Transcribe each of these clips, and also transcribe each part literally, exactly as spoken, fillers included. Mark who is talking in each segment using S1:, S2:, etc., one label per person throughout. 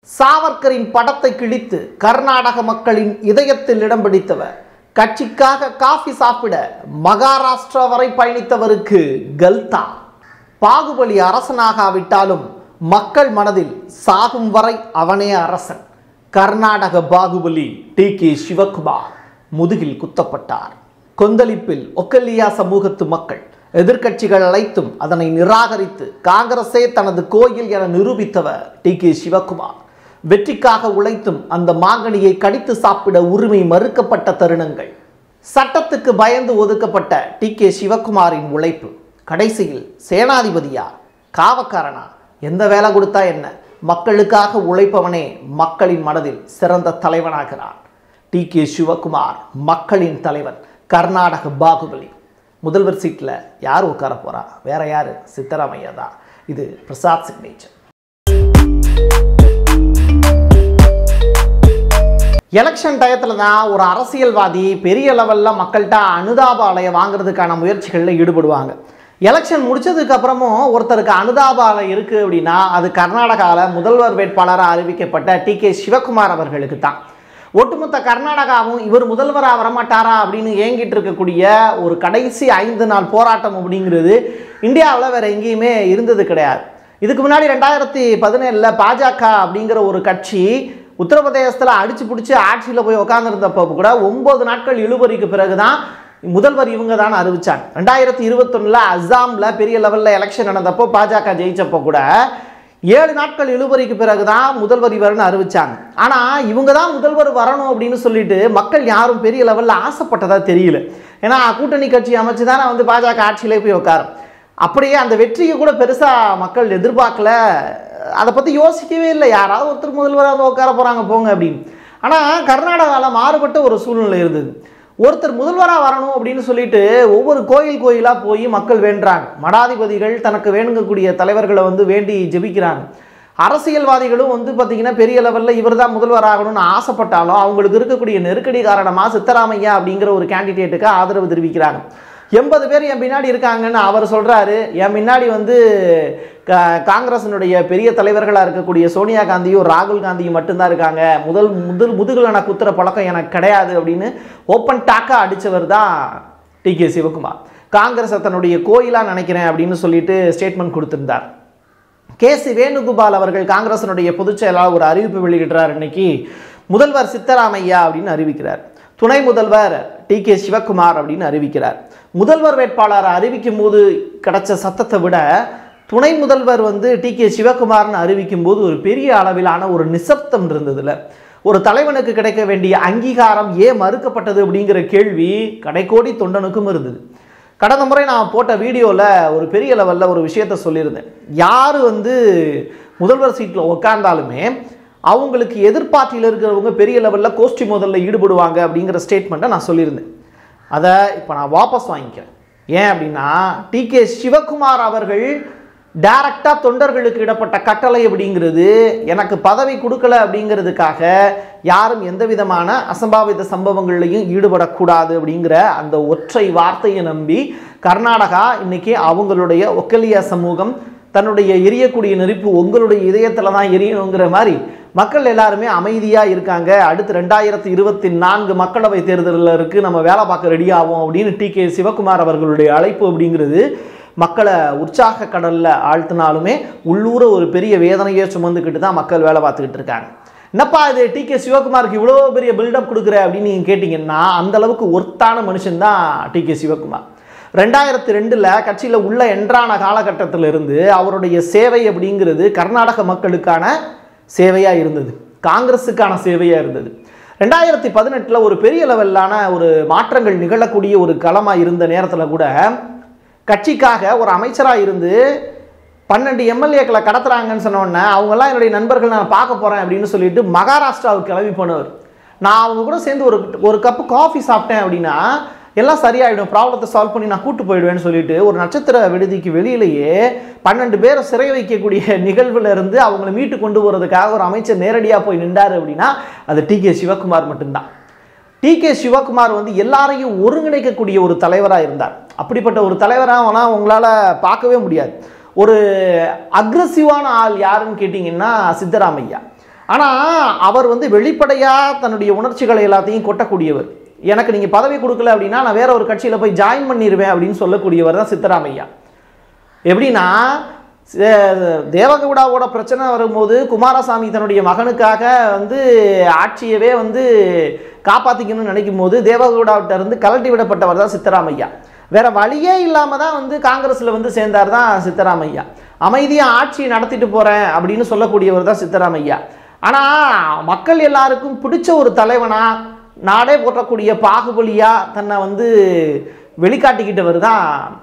S1: சாவர்கரின் படத்தை கிழித்து கர்நாடக மக்களின் இதயத்தில் இடம் பிடித்தவர், கட்சிக்காக காஃபி சாப்பிட மகாராஷ்டிரா வரை பயணித்தவருக்கு கல்தா. பாகுபலி அரசனாகாவிட்டாலும் மக்கள் மனதில் சாகும் வரை அவனே அரசன். கர்நாடக பாகுபலி டி கே சிவகுமார் முதுகில் குத்தப்பட்டார். கொந்தளிப்பில் ஒக்கலியா சமூகத்து மக்கள், எதிர்க்கட்சிகள் அழைத்தும் அதனை நிராகரித்து காங்கிரஸே தனது கோயில் என நிரூபித்தவர் டி கே சிவகுமார். வெற்றிக்காக உழைத்தும் அந்த மாங்கனியை கடித்து சாப்பிட உரிமை மறுக்கப்பட்ட தருணங்கள். சட்டத்துக்கு பயந்து ஒதுக்கப்பட்ட டி கே சிவகுமாரின் உழைப்பு கடைசியில் சேனாதிபதியா, காவக்காரனா, எந்த வேலை கொடுத்தா என்ன, மக்களுக்காக உழைப்பவனே மக்களின் மனதில் சிறந்த தலைவனாகிறான். டி கே சிவகுமார் மக்களின் தலைவன், கர்நாடக பாகுபலி. முதல்வர் சீட்டில் யார் உட்கார போறா? வேற யாரு? சித்தராமையா தான். இது பிரசாத் சிக்னேச்சர். எலெக்ஷன் டயத்தில் தான் ஒரு அரசியல்வாதி பெரிய லெவலில் மக்கள்கிட்ட அனுதாப அலையை வாங்குறதுக்கான முயற்சிகளில் ஈடுபடுவாங்க. எலெக்ஷன் முடிச்சதுக்கு அப்புறமும் ஒருத்தருக்கு அனுதாப அலை இருக்குது அப்படின்னா அது கர்நாடகாவில் முதல்வர் வேட்பாளராக அறிவிக்கப்பட்ட டி கே சிவகுமார் அவர்களுக்கு தான். ஒட்டுமொத்த கர்நாடகாவும் இவர் முதல்வராக வரமாட்டாரா அப்படின்னு ஏங்கிட்டு இருக்கக்கூடிய ஒரு கடைசி ஐந்து நாள் போராட்டம் அப்படிங்கிறது இந்தியாவில் வேற எங்கேயுமே இருந்தது கிடையாது. இதுக்கு முன்னாடி ரெண்டாயிரத்தி பதினேழில் பாஜக அப்படிங்கிற ஒரு கட்சி உத்தரப்பிரதேசத்தில் அடிச்சு பிடிச்சி ஆட்சியில் போய் உட்காந்துருந்தப்போ கூட ஒன்பது நாட்கள் இழுபறிக்கு பிறகுதான் முதல்வர் இவங்க தான் அறிவிச்சாங்க. ரெண்டாயிரத்தி இருபத்தொன்னுல அஸ்ஸாமில் பெரிய லெவலில் எலெக்ஷன் நடந்தப்போ பாஜக ஜெயிச்சப்போ கூட ஏழு நாட்கள் இழுபறிக்கு பிறகுதான் முதல்வர் இவர்னு அறிவிச்சாங்க. ஆனால் இவங்க தான் முதல்வர் வரணும் அப்படின்னு சொல்லிட்டு மக்கள் யாரும் பெரிய லெவலில் ஆசைப்பட்டதா தெரியல. ஏன்னா கூட்டணி கட்சி அமைச்சு தானே வந்து பாஜக ஆட்சியிலே போய் உட்காரும். அப்படியே அந்த வெற்றியை கூட பெருசாக மக்கள் எதிர்பார்க்கல, அதை பற்றி யோசிக்கவே இல்லை. யாராவது ஒருத்தர் முதல்வராக உட்கார போகிறாங்க போங்க அப்படின்னு. ஆனால் கர்நாடகாவில் மாறுபட்ட ஒரு சூழ்நிலை இருந்தது. ஒருத்தர் முதல்வராக வரணும் அப்படின்னு சொல்லிட்டு ஒவ்வொரு கோயில் கோயிலாக போய் மக்கள் வேண்டுறாங்க. மடாதிபதிகள் தனக்கு வேணுங்கக்கூடிய தலைவர்களை வந்து வேண்டி ஜெபிக்கிறாங்க. அரசியல்வாதிகளும் வந்து பார்த்திங்கன்னா பெரிய லெவலில் இவர் தான் முதல்வர் ஆகணும்னு ஆசைப்பட்டாலும் அவங்களுக்கு இருக்கக்கூடிய நெருக்கடி காரணமாக சித்தராமையா அப்படிங்கிற ஒரு கேண்டிடேட்டுக்கு ஆதரவு தெரிவிக்கிறாங்க. எண்பது பேர் என் பின்னாடி இருக்காங்கன்னு அவர் சொல்கிறாரு. என் பின்னாடி வந்து காங்கிரஸினுடைய பெரிய தலைவர்களாக இருக்கக்கூடிய சோனியா காந்தியும் ராகுல் காந்தியும் மட்டும்தான் இருக்காங்க. முதல் முதல் முதுகில் நான் குத்துற பழக்கம் எனக்கு கிடையாது அப்படின்னு ஓப்பன் டாக்காக அடித்தவர் தான் டி கே சிவகுமார். காங்கிரஸை தன்னுடைய கோயிலாக நினைக்கிறேன் அப்படின்னு சொல்லிட்டு ஸ்டேட்மெண்ட் கொடுத்திருந்தார். கே சி வேணுகோபால் அவர்கள் காங்கிரஸினுடைய பொதுச் செயலாளர் ஒரு அறிவிப்பு வெளியிடுறார். இன்னைக்கு முதல்வர் சித்தராமையா அப்படின்னு அறிவிக்கிறார். துணை முதல்வர் டி கே சிவகுமார் அப்படின்னு அறிவிக்கிறார். முதல்வர் வேட்பாளரை அறிவிக்கும் போது கிடைச்ச சத்தத்தை விட துணை முதல்வர் வந்து டி கே சிவகுமார்னு அறிவிக்கும் போது ஒரு பெரிய அளவிலான ஒரு நிசப்தம் இருந்ததுல. ஒரு தலைவனுக்கு கிடைக்க வேண்டிய அங்கீகாரம் ஏன் மறுக்கப்பட்டது அப்படிங்கிற கேள்வி கடைக்கோடி தொண்டனுக்கும் இருந்தது. கடந்த முறை நான் போட்ட வீடியோவில் ஒரு பெரிய லெவலில் ஒரு விஷயத்த சொல்லியிருந்தேன். யார் வந்து முதல்வர் சீட்டில் உட்கார்ந்தாலுமே அவங்களுக்கு எதிர்பார்ட்டியில் இருக்கிறவங்க பெரிய லெவலில் கோஷ்டி மோதலில் ஈடுபடுவாங்க அப்படிங்கிற ஸ்டேட்மெண்ட்டை நான் சொல்லியிருந்தேன். அதை இப்போ நான் வாபஸ் வாங்கிக்கிறேன். ஏன் அப்படின்னா டி கே சிவகுமார் அவர்கள் டைரக்டாக தொண்டர்களுக்கு இடப்பட்ட கட்டளை அப்படிங்கிறது எனக்கு பதவி கொடுக்கல அப்படிங்கிறதுக்காக யாரும் எந்த விதமான அசம்பாவித சம்பவங்கள்லையும் ஈடுபடக்கூடாது அப்படிங்கிற அந்த ஒற்றை வார்த்தையை நம்பி கர்நாடகா இன்னைக்கு அவங்களுடைய ஒக்கலியா சமூகம் தன்னுடைய எரியக்கூடிய நெருப்பு உங்களுடைய இதயத்தில் தான் எரியணுங்கிற மாதிரி மக்கள் எல்லாருமே அமைதியாக இருக்காங்க. அடுத்து ரெண்டாயிரத்தி இருபத்தி நான்கு மக்களவை தேர்தலில் இருக்குது, நம்ம வேலை பார்க்க ரெடி ஆகும் அப்படின்னு டி கே சிவகுமார் அவர்களுடைய அழைப்பு அப்படிங்கிறது மக்களை உற்சாக கடலில் ஆழ்த்தினாலுமே உள்ளூர ஒரு பெரிய வேதனையை சுமந்துக்கிட்டு தான் மக்கள் வேலை பார்த்துக்கிட்டு இருக்காங்க. என்னப்பா இது டி கே சிவகுமாருக்கு இவ்வளோ பெரிய பில்டப் கொடுக்குற அப்படின்னு நீங்கள் கேட்டிங்கன்னா அந்த அளவுக்கு ஒர்த்தான மனுஷன் தான் டி கே சிவகுமார். ரெண்டாயிரத்தி ரெண்டில் கட்சியில் உள்ள என்றான காலகட்டத்தில் இருந்து அவருடைய சேவை அப்படிங்கிறது கர்நாடக மக்களுக்கான சேவையாக இருந்தது, காங்கிரஸுக்கான சேவையாக இருந்தது. ரெண்டாயிரத்தி பதினெட்டில் ஒரு பெரிய லெவலான ஒரு மாற்றங்கள் நிகழக்கூடிய ஒரு களமாக இருந்த நேரத்தில் கூட கட்சிக்காக ஒரு அமைச்சராக இருந்து பன்னெண்டு எம்எல்ஏக்களை கடத்துறாங்கன்னு சொன்னோன்னே அவங்கெல்லாம் என்னுடைய நண்பர்கள் நான் பார்க்க போகிறேன் அப்படின்னு சொல்லிட்டு மகாராஷ்டிராவுக்கு கிளம்பி போனவர். நான் அவங்க கூட சேர்ந்து ஒரு ஒரு கப்பு காஃபி சாப்பிட்டேன் அப்படின்னா எல்லாம் சரியாயிடும், ப்ராப்ளத்தை சால்வ் பண்ணி நான் கூட்டு போயிடுவேன்னு சொல்லிட்டு ஒரு நட்சத்திர விடுதிக்கு வெளியிலேயே பன்னெண்டு பேரை சிறை வைக்கக்கூடிய நிகழ்வுல இருந்து அவங்களை மீட்டு கொண்டு போகிறதுக்காக ஒரு அமைச்சர் நேரடியாக போய் நின்றார் அப்படின்னா அது டி கே சிவகுமார் மட்டும்தான். டி கே சிவகுமார் வந்து எல்லாரையும் ஒருங்கிணைக்கக்கூடிய ஒரு தலைவராக இருந்தார். அப்படிப்பட்ட ஒரு தலைவராக ஆனால் உங்களால் பார்க்கவே முடியாது. ஒரு அக்ரெசிவான ஆள் யாருன்னு கேட்டிங்கன்னா சித்தராமையா. ஆனால் அவர் வந்து வெளிப்படையாக தன்னுடைய உணர்ச்சிகளை எல்லாத்தையும் கொட்டக்கூடியவர். எனக்கு நீங்கள் பதவி கொடுக்கல அப்படின்னா நான் வேற ஒரு கட்சியில் போய் ஜாயின் பண்ணிடுவேன் அப்படின்னு சொல்லக்கூடியவர் தான் சித்தராமையா. எப்படின்னா தேவகவுடாவோட பிரச்சனை வரும்போது குமாரசாமி தன்னுடைய மகனுக்காக வந்து ஆட்சியவே வந்து காப்பாற்றிக்கணும்னு நினைக்கும் போது தேவகவுடாவிட்ட இருந்து கலட்டி விடப்பட்டவர் தான் சித்தராமையா. வேற வழியே இல்லாமல் தான் வந்து காங்கிரஸில் வந்து சேர்ந்தார் தான் சித்தராமையா. அமைதியாக ஆட்சியை நடத்திட்டு போகிறேன் அப்படின்னு சொல்லக்கூடியவர் தான் சித்தராமையா. ஆனால் மக்கள் எல்லாருக்கும் பிடிச்ச ஒரு தலைவனா, நாடே போற்றக்கூடிய பாகுபலியா தன்னை வந்து வெளிக்காட்டிக்கிட்டவர் தான்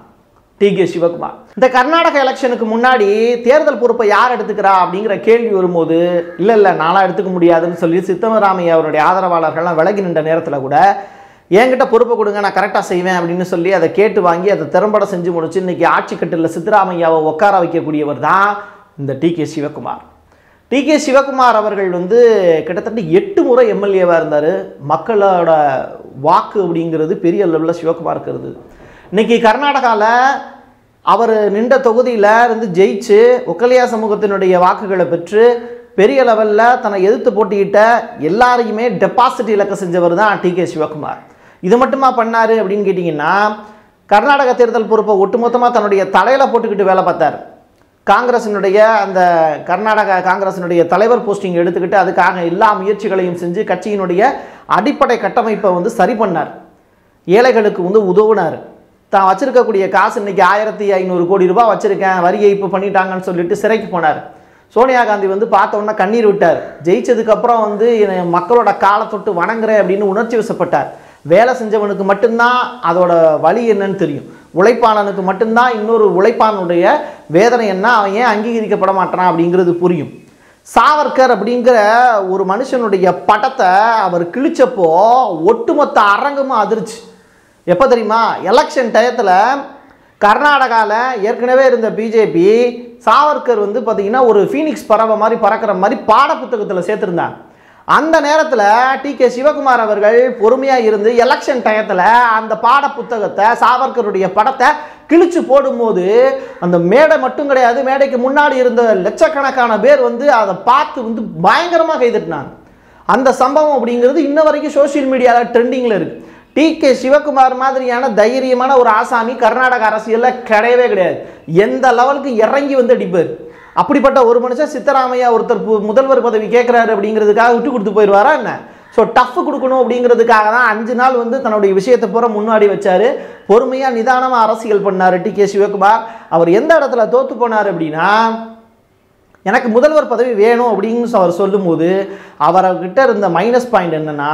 S1: டி கே சிவகுமார். இந்த கர்நாடக எலெக்ஷனுக்கு முன்னாடி தேர்தல் பொறுப்பை யார் எடுத்துக்கிறா அப்படிங்கிற கேள்வி வரும்போது இல்லை இல்லை நானாக எடுத்துக்க முடியாதுன்னு சொல்லி சித்தராமையா அவருடைய ஆதரவாளர்கள்லாம் விலகி நின்ற நேரத்தில் கூட என்கிட்ட பொறுப்பை கொடுங்க, நான் கரெக்டாக செய்வேன் அப்படின்னு சொல்லி அதை கேட்டு வாங்கி அதை திறம்பட செஞ்சு முடிச்சு இன்னைக்கு ஆட்சி கட்டில் சித்தராமையாவை உட்கார வைக்கக்கூடியவர் தான் இந்த D K Shivakumar. D K Shivakumar அவர்கள் வந்து கிட்டத்தட்ட எட்டு முறை எம்எல்ஏவாக இருந்தார். மக்களோட வாக்கு அப்படிங்கிறது பெரிய லெவலில் சிவகுமாருக்கு இருந்தது. இன்னைக்கு கர்நாடகாவில் அவர் நின்ற தொகுதியில் இருந்து ஜெயிச்சு ஒக்கலியா சமூகத்தினுடைய வாக்குகளை பெற்று பெரிய லெவலில் தன்னை எதிர்த்து போட்டியிட்ட எல்லாரையுமே டெபாசிட் இழக்க செஞ்சவர் தான் டி கே சிவகுமார். இது மட்டுமா பண்ணார் அப்படின்னு கேட்டிங்கன்னா, கர்நாடக தேர்தல் பொறுப்பை ஒட்டுமொத்தமாக தன்னுடைய தலையில் போட்டுக்கிட்டு வேலை பார்த்தார். காங்கிரஸினுடைய அந்த கர்நாடக காங்கிரஸினுடைய தலைவர் போஸ்டிங் எடுத்துக்கிட்டு அதுக்காக எல்லா முயற்சிகளையும் செஞ்சு கட்சியினுடைய அடிப்படை கட்டமைப்பை வந்து சரி பண்ணார். ஏழைகளுக்கு வந்து உதவுனார். தான் வச்சிருக்கக்கூடிய காசு இன்னைக்கு ஆயிரத்தி ஐநூறு கோடி ரூபாய் வச்சிருக்கேன், வரி ஏய்ப்பு பண்ணிட்டாங்கன்னு சொல்லிட்டு சிறைக்கு போனார். சோனியா காந்தி வந்து பார்த்த உடனே கண்ணீர் விட்டார். ஜெயிச்சதுக்கப்புறம் வந்து மக்களோட காலை தொட்டு வணங்குறேன் அப்படின்னு உணர்ச்சி வசப்பட்டார். வேலை செஞ்சவனுக்கு மட்டும்தான் அதோட வழி என்னன்னு தெரியும். உழைப்பாளனுக்கு மட்டும்தான் இன்னொரு உழைப்பானுடைய வேதனை என்ன, அவன் ஏன் அங்கீகரிக்கப்பட மாட்டான் அப்படிங்கிறது புரியும். சாவர்கர் அப்படிங்கிற ஒரு மனுஷனுடைய படத்தை அவர் கிழிச்சப்போ ஒட்டுமொத்த அரங்கமும் அதிர்ச்சி. எப்போ தெரியுமா? எலெக்ஷன் டயத்தில் கர்நாடகாவில் ஏற்கனவே இருந்த பிஜேபி சாவர்கர் வந்து பார்த்திங்கன்னா ஒரு ஃபீனிக்ஸ் பறவை மாதிரி பறக்கிற மாதிரி பாட புத்தகத்தில் சேர்த்துருந்தாங்க. அந்த நேரத்தில் டி கே சிவகுமார் அவர்கள் பொறுமையாக இருந்து எலெக்ஷன் டயத்தில் அந்த பாட புத்தகத்தை சாவர்கருடைய படத்தை கிழிச்சு போடும்போது அந்த மேடை மட்டும் கிடையாது, மேடைக்கு முன்னாடி இருந்த லட்சக்கணக்கான பேர் வந்து அதை பார்த்து வந்து பயங்கரமாக கைதட்டினாங்க. அந்த சம்பவம் அப்படிங்கிறது இன்ன வரைக்கும் சோசியல் மீடியாவில் ட்ரெண்டிங்கில் இருக்குது. டி கே சிவகுமார் மாதிரியான தைரியமான ஒரு ஆசாமி கர்நாடக அரசியலில் கிடையவே கிடையாது. எந்த லெவலுக்கு இறங்கி வந்து அடிப்பார். அப்படிப்பட்ட ஒரு மனுஷன் சித்தராமையா ஒருத்தர் முதல்வர் பதவி கேட்குறாரு அப்படிங்கிறதுக்காக விட்டு கொடுத்து போயிடுவாரா என்ன? ஸோ டஃப் கொடுக்கணும் அப்படிங்கிறதுக்காக தான் அஞ்சு நாள் வந்து தன்னுடைய விஷயத்தை பூரா முன்னாடி வச்சார். பொறுமையாக நிதானமாக அரசியல் பண்ணார் டி கே சிவகுமார். அவர் எந்த இடத்துல தோற்று போனார் அப்படின்னா, எனக்கு முதல்வர் பதவி வேணும் அப்படின்னு அவர் சொல்லும்போது அவர்கிட்ட இருந்த மைனஸ் பாயிண்ட் என்னென்னா,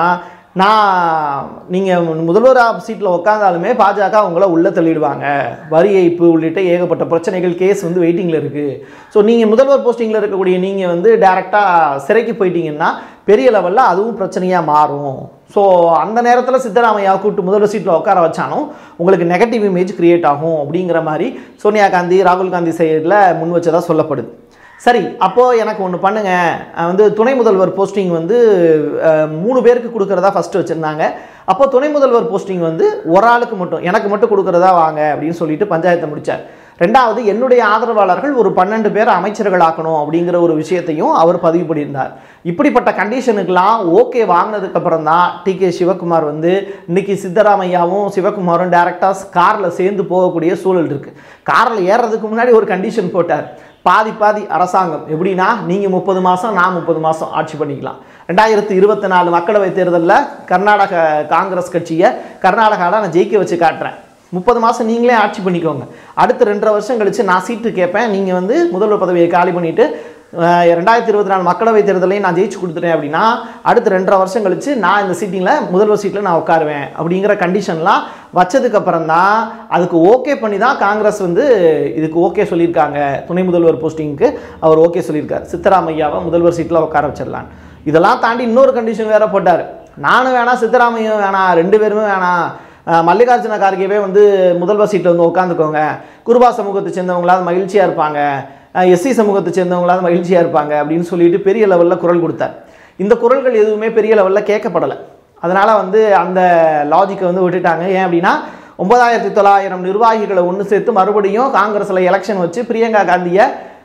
S1: நான் நீங்கள் முதல்வர் சீட்டில் உட்காந்தாலுமே பாஜக உங்களை உள்ளே தள்ளிடுவாங்க, வரி ஏய்ப்பு உள்ளிட்ட ஏகப்பட்ட பிரச்சனைகள் கேஸ் வந்து வெயிட்டிங்கில் இருக்குது. ஸோ நீங்கள் முதல்வர் போஸ்டிங்கில் இருக்கக்கூடிய நீங்கள் வந்து டைரெக்டாக சிறைக்கு போயிட்டீங்கன்னா பெரிய லெவலில் அதுவும் பிரச்சனையாக மாறும். ஸோ அந்த நேரத்தில் சித்தராமையா கூப்பிட்டு முதல்வர் சீட்டில் உட்கார வச்சாலும் உங்களுக்கு நெகட்டிவ் இமேஜ் கிரியேட் ஆகும் அப்படிங்கிற மாதிரி சோனியா காந்தி ராகுல் காந்தி சைடில் முன் வச்சதாக சொல்லப்படுது. சரி, அப்போது எனக்கு ஒன்று பண்ணுங்கள், வந்து துணை முதல்வர் போஸ்டிங் வந்து மூணு பேருக்கு கொடுக்குறதா ஃபஸ்ட்டு வச்சுருந்தாங்க. அப்போ துணை முதல்வர் போஸ்டிங் வந்து ஒரு ஆளுக்கு மட்டும் எனக்கு மட்டும் கொடுக்குறதா வாங்க அப்படின்னு சொல்லிட்டு பஞ்சாயத்தை முடித்தார். ரெண்டாவது, என்னுடைய ஆதரவாளர்கள் ஒரு பன்னெண்டு பேர் அமைச்சர்கள் ஆக்கணும் அப்படிங்கிற ஒரு விஷயத்தையும் அவர் பதிவு பண்ணியிருந்தார். இப்படிப்பட்ட கண்டிஷனுக்கெல்லாம் ஓகே வாங்கினதுக்கப்புறம் தான் டி கே சிவகுமார் வந்து இன்னைக்கு சித்தராமையாவும் சிவகுமாரும் டேரெக்டாக காரில் சேர்ந்து போகக்கூடிய சூழல் இருக்குது. காரில் ஏறுறதுக்கு முன்னாடி ஒரு கண்டிஷன் போட்டார், பாதி பாதி அரசாங்கம். எப்படின்னா, நீங்கள் முப்பது மாதம் நான் முப்பது மாதம் ஆட்சி பண்ணிக்கலாம். ரெண்டாயிரத்தி இருபத்தி நாலு மக்களவைத் தேர்தலில் கர்நாடக காங்கிரஸ் கட்சியை கர்நாடகாவில் நான் ஜெயிக்க வச்சு காட்டுறேன். முப்பது மாதம் நீங்களே ஆட்சி பண்ணிக்கோங்க. அடுத்த ரெண்டரை வருஷம் கழித்து நான் சீட்டு கேட்பேன், நீங்கள் வந்து முதல்வர் பதவியை காலி பண்ணிவிட்டு ரெண்டாயிரத்தி இருபத்தி நாலு மக்களவைத் தேர்தலையும் நான் ஜெயிச்சு கொடுத்துட்டேன் அப்படின்னா அடுத்த ரெண்டரை வருஷம் கழித்து நான் இந்த சீட்டிங்கில் முதல்வர் சீட்டில் நான் உட்காருவேன் அப்படிங்கிற கண்டிஷன்லாம் வச்சதுக்கப்புறம் தான் அதுக்கு ஓகே பண்ணி தான் காங்கிரஸ் வந்து இதுக்கு ஓகே சொல்லியிருக்காங்க. துணை முதல்வர் போஸ்டிங்க்கு அவர் ஓகே சொல்லியிருக்கார், சித்தராமையாவை முதல்வர் சீட்டில் உட்கார வச்சிடலான். இதெல்லாம் தாண்டி இன்னொரு கண்டிஷன் வேறு போட்டார். நானும் வேணாம், சித்தராமையும் வேணாம், ரெண்டு பேருமே வேணாம், மல்லிகார்ஜுன கார்கேவே வந்து முதல்வர் சீட்டில் வந்து உட்காந்துக்கோங்க, குருபா சமூகத்தை சேர்ந்தவங்களாவது மகிழ்ச்சியாக இருப்பாங்க, எஸ்சி சமூகத்தை சேர்ந்தவங்களாவது மகிழ்ச்சியாக இருப்பாங்க அப்படின்னு சொல்லிட்டு பெரிய லெவலில் குரல் கொடுத்தார். இந்த குரல்கள் எதுவுமே பெரிய லெவலில் கேட்கப்படலை. அதனால் வந்து அந்த லாஜிக்கை வந்து விட்டுட்டாங்க. ஏன் அப்படின்னா, ஒன்பதாயிரத்தி தொள்ளாயிரம் நிர்வாகிகளை ஒன்று சேர்த்து மறுபடியும் காங்கிரஸில் எலெக்ஷன் வச்சு பிரியங்கா காந்தியை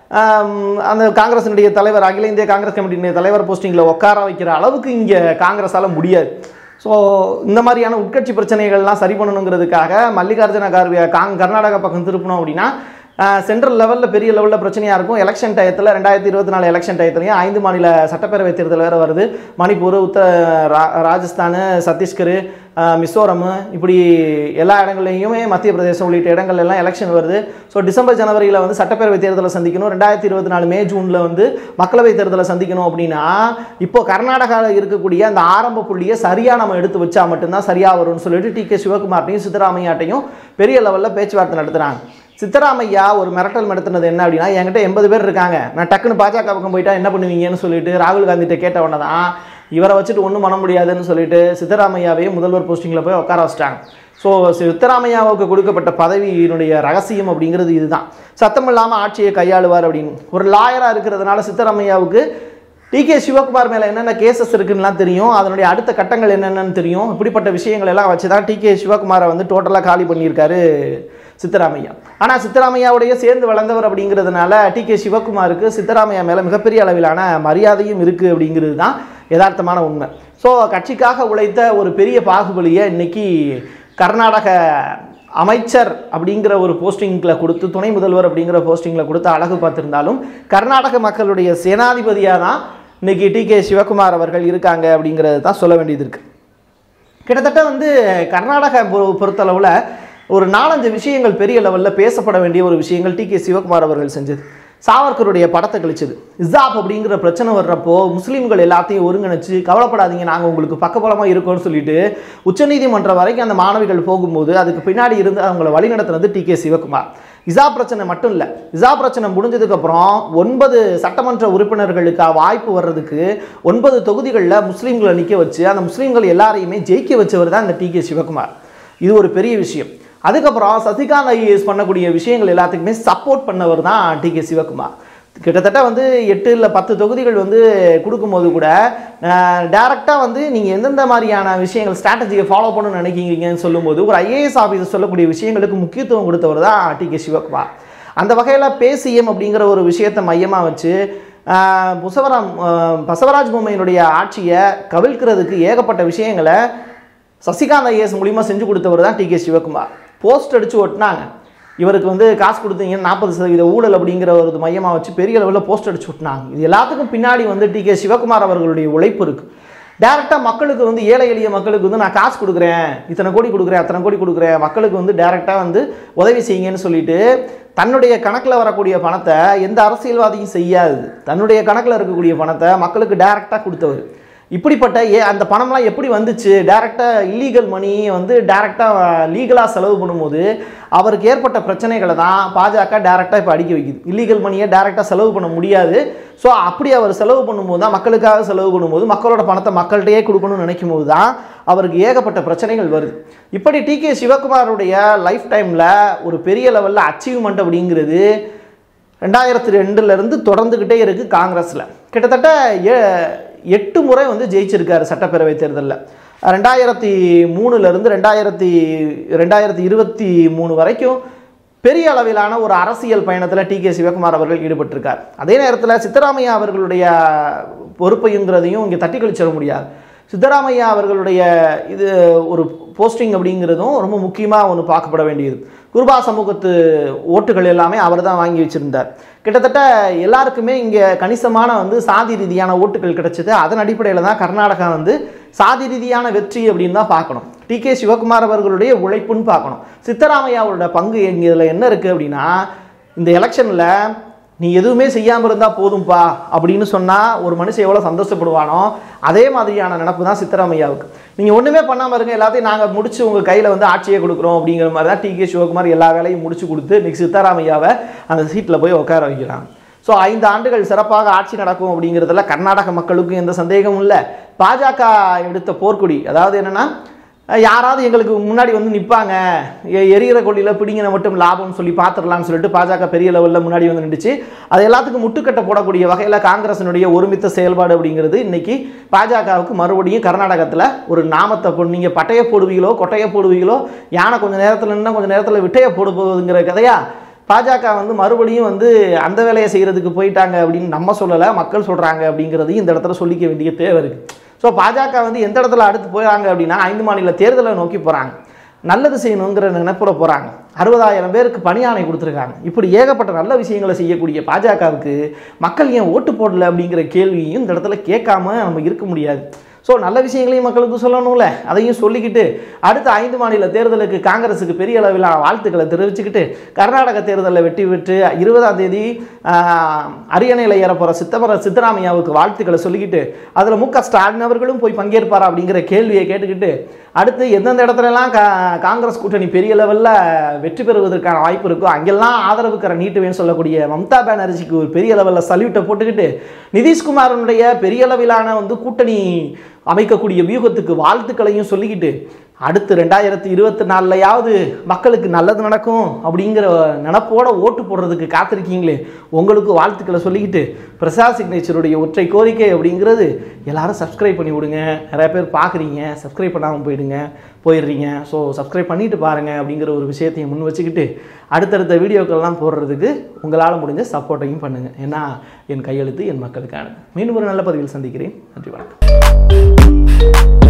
S1: அந்த காங்கிரஸினுடைய தலைவர், அகில இந்திய காங்கிரஸ் கமிட்டியினுடைய தலைவர் போஸ்டிங்கில் உட்கார வைக்கிற அளவுக்கு இங்கே காங்கிரஸால் முடியாது. ஸோ இந்த மாதிரியான உட்கட்சி பிரச்சனைகள்லாம் சரி பண்ணணுங்கிறதுக்காக மல்லிகார்ஜுன கார்கே காங் கர்நாடகா பக்கம் திருப்பணும் அப்படின்னா சென்ட்ரல் லெவலில் பெரிய லெவலில் பிரச்சனையாக இருக்கும். எலெக்ஷன் டயத்தில் ரெண்டாயிரத்தி இருபத்தி நாலு எலெக்ஷன் டயத்துலையும் ஐந்து மாநில சட்டப்பேரவை தேர்தல் வேறு வருது. மணிப்பூர், உத்தர ரா ராஜஸ்தான், சத்தீஸ்கர், மிசோரம், இப்படி எல்லா இடங்கள்லையுமே மத்திய பிரதேசம் உள்ளிட்ட இடங்கள் எல்லாம் எலெக்ஷன் வருது. ஸோ டிசம்பர் ஜனவரியில் வந்து சட்டப்பேரவை தேர்தலை சந்திக்கணும். ரெண்டாயிரத்தி இருபத்தி நாலு மே ஜூனில் வந்து மக்களவை தேர்தலை சந்திக்கணும். அப்படின்னா இப்போ கர்நாடகாவில் இருக்கக்கூடிய அந்த ஆரம்ப புள்ளியை சரியாக நம்ம எடுத்து வச்சா மட்டும்தான் சரியாக வரும்னு சொல்லிட்டு டி கே சிவகுமார்ட்டையும் சித்தராமையாட்டையும் பெரிய லெவலில் பேச்சுவார்த்தை நடத்துகிறாங்க. சித்தராமையா ஒரு மிரட்டல் நடத்துனது என்ன அப்படின்னா, என்கிட்ட எண்பது பேர் இருக்காங்க, நான் டக்குன்னு பாஜக பக்கம் போயிட்டா என்ன பண்ணுவீங்கன்னு சொல்லிட்டு ராகுல் காந்திகிட்ட கேட்ட உடனே தான் இவரை வச்சுட்டு ஒன்றும் பண்ண முடியாதுன்னு சொல்லிட்டு சித்தராமையாவையும் முதல்வர் போஸ்டிங்கில் போய் உட்கார வச்சிட்டாங்க. ஸோ சித்தராமையாவுக்கு கொடுக்கப்பட்ட பதவியினுடைய ரகசியம் அப்படிங்கிறது இதுதான். சத்தம் இல்லாமல் ஆட்சியை கையாளுவார் அப்படின்னு. ஒரு லாயராக இருக்கிறதுனால சித்தராமையாவுக்கு டி கே சிவகுமார் மேலே என்னென்ன கேசஸ் இருக்குன்னுலாம் தெரியும், அதனுடைய அடுத்த கட்டங்கள் என்னென்னு தெரியும். இப்படிப்பட்ட விஷயங்கள் எல்லாம் வச்சு தான் டி கே சிவகுமாரை வந்து டோட்டலாக காலி பண்ணியிருக்காரு சித்தராமையா. ஆனால் சித்தராமையாவுடைய சேர்ந்து வளர்ந்தவர் அப்படிங்கிறதுனால டி கே சிவகுமாருக்கு சித்தராமையா மேலே மிகப்பெரிய அளவிலான மரியாதையும் இருக்குது அப்படிங்கிறது தான் யதார்த்தமான உண்மை. ஸோ கட்சிக்காக உழைத்த ஒரு பெரிய பாகுபலியை இன்னைக்கு கர்நாடக அமைச்சர் அப்படிங்கிற ஒரு போஸ்டிங்கில் கொடுத்து, துணை முதல்வர் அப்படிங்கிற போஸ்டிங்கில் கொடுத்து அழகு பார்த்துருந்தாலும் கர்நாடக மக்களுடைய சேனாதிபதியாக தான் இன்னைக்கு டி கே சிவகுமார் அவர்கள் இருக்காங்க அப்படிங்கிறது தான் சொல்ல வேண்டியது இருக்குது. கிட்டத்தட்ட வந்து கர்நாடக பொறுத்தளவில் ஒரு நாலஞ்சு விஷயங்கள் பெரிய லெவலில் பேசப்பட வேண்டிய ஒரு விஷயங்கள் டி கே சிவகுமார் அவர்கள் செஞ்சது. சாவர்கருடைய படத்தை கழிச்சது. இசாப் அப்படிங்கிற பிரச்சனை வர்றப்போ முஸ்லீம்கள் எல்லாத்தையும் ஒருங்கிணைச்சு கவலைப்படாதீங்க, நாங்கள் உங்களுக்கு பக்கபலமாக இருக்கோம்னு சொல்லிட்டு உச்சநீதிமன்றம் வரைக்கும் அந்த மாணவிகள் போகும்போது அதுக்கு பின்னாடி இருந்து அவங்களை வழிநடத்துனது டி கே சிவகுமார். இசா பிரச்சனை மட்டும் இல்லை, இசா பிரச்சனை முடிஞ்சதுக்கப்புறம் ஒன்பது சட்டமன்ற உறுப்பினர்களுக்கு வாய்ப்பு வர்றதுக்கு ஒன்பது தொகுதிகளில் முஸ்லீம்களை நிற்க வச்சு அந்த முஸ்லீம்கள் எல்லாரையுமே ஜெயிக்க வச்சவர் தான் இந்த டி கே சிவகுமார். இது ஒரு பெரிய விஷயம். அதுக்கப்புறம் சசிகாந்த் ஐஏஎஸ் பண்ணக்கூடிய விஷயங்கள் எல்லாத்துக்குமே சப்போர்ட் பண்ணவர் தான் டி கே சிவகுமார். கிட்டத்தட்ட வந்து எட்டு இல்லை பத்து தொகுதிகள் வந்து கொடுக்கும்போது கூட டைரெக்டாக வந்து நீங்கள் எந்தெந்த மாதிரியான விஷயங்கள் ஸ்ட்ராட்டஜியை ஃபாலோ பண்ணணும்னு நினைக்கிறீங்கன்னு சொல்லும்போது ஒரு ஐஏஎஸ் ஆஃபீஸர் சொல்லக்கூடிய விஷயங்களுக்கு முக்கியத்துவம் கொடுத்தவர் தான் டி கே சிவகுமார். அந்த வகையில் பேசிஎம் அப்படிங்கிற ஒரு விஷயத்தை மையமாக வச்சு புசவராம் பசவராஜ் பொம்மையினுடைய ஆட்சியை கவிழ்க்கிறதுக்கு ஏகப்பட்ட விஷயங்களை சசிகாந்த் ஐஏஎஸ் மூலிமா செஞ்சு கொடுத்தவர் தான் டி கே சிவகுமார். போஸ்ட் அடித்து ஒட்டினாங்க, இவருக்கு வந்து காசு கொடுத்தீங்க நாற்பது சதவீத ஊழல் அப்படிங்கிற ஒரு மையமாக வச்சு பெரிய லெவலில் போஸ்ட் அடிச்சு விட்டுனாங்க. இது எல்லாத்துக்கும் பின்னாடி வந்து டி கே சிவகுமார் அவர்களுடைய உழைப்பு இருக்குது. டேரெக்டாக மக்களுக்கு வந்து ஏழை எளிய மக்களுக்கு வந்து நான் காசு கொடுக்குறேன், இத்தனை கோடி கொடுக்குறேன், அத்தனை கோடி கொடுக்குறேன், மக்களுக்கு வந்து டேரெக்டாக வந்து உதவி செய்யுங்கன்னு சொல்லிட்டு தன்னுடைய கணக்கில் வரக்கூடிய பணத்தை எந்த அரசியல்வாதியும் செய்யாது, தன்னுடைய கணக்கில் இருக்கக்கூடிய பணத்தை மக்களுக்கு டேரெக்டாக கொடுத்தவர். இப்படிப்பட்ட ஏ அந்த பணம்லாம் எப்படி வந்துச்சு, டேரெக்டாக இல்லீகல் மணியை வந்து டேரெக்டாக லீகலாக செலவு பண்ணும்போது அவருக்கு ஏற்பட்ட பிரச்சனைகளை தான் பாஜக டேரெக்டாக இப்போ அடிக்க வைக்குது. இல்லீகல் மணியை டேரெக்டாக செலவு பண்ண முடியாது. ஸோ அப்படி அவர் செலவு பண்ணும்போது தான், மக்களுக்காக செலவு பண்ணும்போது மக்களோட பணத்தை மக்கள்கிட்டயே கொடுக்கணும்னு நினைக்கும் போது தான் அவருக்கு ஏகப்பட்ட பிரச்சனைகள் வருது. இப்படி டி கே சிவகுமாருடைய லைஃப் டைமில் ஒரு பெரிய லெவலில் அச்சீவ்மெண்ட் அப்படிங்கிறது ரெண்டாயிரத்தி ரெண்டுலேருந்து தொடர்ந்துக்கிட்டே இருக்குது. காங்கிரஸில் கிட்டத்தட்ட ஏ எட்டு முறை வந்து ஜெயிச்சிருக்காரு சட்டப்பேரவை தேர்தலில். ரெண்டாயிரத்தி மூணுலேருந்து ரெண்டாயிரத்தி ரெண்டாயிரத்தி இருபத்தி மூணு வரைக்கும் பெரிய அளவிலான ஒரு அரசியல் பயணத்தில் டி கே சிவகுமார் அவர்கள் ஈடுபட்டிருக்கார். அதே நேரத்தில் சித்தராமையா அவர்களுடைய பொறுப்பைங்கிறதையும் இங்கே தட்டி கழிச்சிட முடியாது. சித்தராமையா அவர்களுடைய இது ஒரு போஸ்டிங் அப்படிங்கிறதும் ரொம்ப முக்கியமாக ஒன்று பார்க்கப்பட வேண்டியது. குருபா சமூகத்து ஓட்டுகள் எல்லாமே அவர் தான் வாங்கி வச்சுருந்தார். கிட்டத்தட்ட எல்லாருக்குமே இங்கே கணிசமான வந்து சாதி ரீதியான ஓட்டுகள் கிடைச்சது. அதன் அடிப்படையில் தான் கர்நாடகா வந்து சாதி ரீதியான வெற்றி அப்படின்னு தான் பார்க்கணும். டி கே சிவகுமார் அவர்களுடைய உழைப்புன்னு பார்க்கணும். சித்தராமையாவோட பங்கு எங்கே இதில் என்ன இருக்குது அப்படின்னா, இந்த எலெக்ஷனில் நீ எதுவுமே செய்யாமல் இருந்தால் போதும்பா அப்படின்னு சொன்னால் ஒரு மனுஷன் எவ்வளோ சந்தோஷப்படுவானோ அதே மாதிரியான நினப்பு தான் சித்தராமையாவுக்கு. நீங்கள் ஒன்றுமே பண்ணாமல் இருங்க, எல்லாத்தையும் நாங்கள் முடிச்சு உங்கள் கையில் வந்து ஆட்சியை கொடுக்குறோம் அப்படிங்கிற மாதிரி தான் டி கே சிவகுமார் எல்லா வேலையும் முடிச்சு கொடுத்து இன்னைக்கு சித்தராமையாவை அந்த சீட்டில் போய் உட்கார வைக்கிறாங்க. ஸோ ஐந்து ஆண்டுகள் சிறப்பாக ஆட்சி நடக்கும் அப்படிங்கிறதுல கர்நாடக மக்களுக்கும் எந்த சந்தேகமும் இல்லை. பாஜக எடுத்த போர்க்குடி, அதாவது என்னென்னா யாராவது எங்களுக்கு முன்னாடி வந்து நிற்பாங்க, எரிகிற கொள்ளியில் பிடிங்கின மட்டும் லாபம்னு சொல்லி பார்த்துடலாம்னு சொல்லிட்டு பாஜக பெரிய லெவலில் முன்னாடி வந்து நின்றுச்சு. அது எல்லாத்துக்கும் முட்டுக்கட்டை போடக்கூடிய வகையில் காங்கிரஸினுடைய ஒருமித்த செயல்பாடு அப்படிங்கிறது இன்றைக்கி பாஜகவுக்கு மறுபடியும் கர்நாடகத்தில் ஒரு நாமத்தை கொண்டு, நீங்கள் பட்டையை போடுவீங்களோ கொட்டையை போடுவீங்களோ, யானை கொஞ்சம் நேரத்தில் இன்னும் கொஞ்சம் நேரத்தில் விட்டையை போடுவதுங்கிற கதையா பாஜக வந்து மறுபடியும் வந்து அந்த வேலையை செய்கிறதுக்கு போயிட்டாங்க அப்படின்னு நம்ம சொல்லலை, மக்கள் சொல்கிறாங்க அப்படிங்கிறதையும் இந்த இடத்துல சொல்லிக்க வேண்டிய தேவை இருக்குது. ஸோ பாஜக வந்து எந்த இடத்துல அடுத்து போகிறாங்க அப்படின்னா ஐந்து மாநில தேர்தலை நோக்கி போகிறாங்க, நல்லது செய்யணுங்கிற நினைப்புற போகிறாங்க. அறுபதாயிரம் பேருக்கு பணியாணை கொடுத்துருக்காங்க. இப்படி ஏகப்பட்ட நல்ல விஷயங்களை செய்யக்கூடிய பாஜகவுக்கு மக்கள் ஏன் ஓட்டு போடலை அப்படிங்கிற கேள்வியும் இந்த இடத்துல கேட்காம நம்ம இருக்க முடியாது. ஸோ நல்ல விஷயங்களையும் மக்களுக்கு சொல்லணும்ல, அதையும் சொல்லிக்கிட்டு அடுத்த ஐந்து மாநில தேர்தலுக்கு காங்கிரஸுக்கு பெரிய அளவிலான வாழ்த்துக்களை தெரிவிச்சுக்கிட்டு கர்நாடக தேர்தலில் வெற்றி பெற்று இருபதாம் தேதி அரியணையில் ஏறப்போகிற சித்தவர சித்தராமையாவுக்கு வாழ்த்துக்களை சொல்லிக்கிட்டு அதில் மு க ஸ்டாலின் அவர்களும் போய் பங்கேற்பாரா அப்படிங்கிற கேள்வியை கேட்டுக்கிட்டு அடுத்து எந்தெந்த இடத்துலலாம் கா காங்கிரஸ் கூட்டணி பெரிய லெவலில் வெற்றி பெறுவதற்கான வாய்ப்பு இருக்கோ அங்கெல்லாம் ஆதரவுக்கரை நீட்டுவேன்னு சொல்லக்கூடிய மம்தா பானர்ஜிக்கு ஒரு பெரிய லெவலில் சல்யூட்டை போட்டுக்கிட்டு நிதிஷ்குமாரனுடைய பெரிய அளவிலான வந்து கூட்டணி அமைக்கக்கூடிய வியூகத்துக்கு வாழ்த்துக்களையும் சொல்லிக்கிட்டு அடுத்து ரெண்டாயிரத்தி இருபத்தி நாலுலையாவது மக்களுக்கு நல்லது நடக்கும் அப்படிங்கிற நினப்போட ஓட்டு போடுறதுக்கு காத்திருக்கீங்களே, உங்களுக்கு வாழ்த்துக்களை சொல்லிக்கிட்டு பிரசாத் சிக்னேச்சருடைய ஒற்றை கோரிக்கை அப்படிங்கிறது எல்லாரும் சப்ஸ்கிரைப் பண்ணி விடுங்க. நிறைய பேர் பார்க்குறீங்க, சப்ஸ்கிரைப் பண்ணாமல் போயிடுங்க போயிடுறீங்க. ஸோ சப்ஸ்கிரைப் பண்ணிட்டு பாருங்கள் அப்படிங்கிற ஒரு விஷயத்தையும் முன் வச்சுக்கிட்டு அடுத்தடுத்த வீடியோக்கள்லாம் போடுறதுக்கு உங்களால் முடிஞ்ச சப்போர்ட்டையும் பண்ணுங்கள். ஏன்னா என் கையெழுத்து என் மக்களுக்கானது. மீண்டும் ஒரு நல்ல பதிவில் சந்திக்கிறேன். நன்றி, வணக்கம்.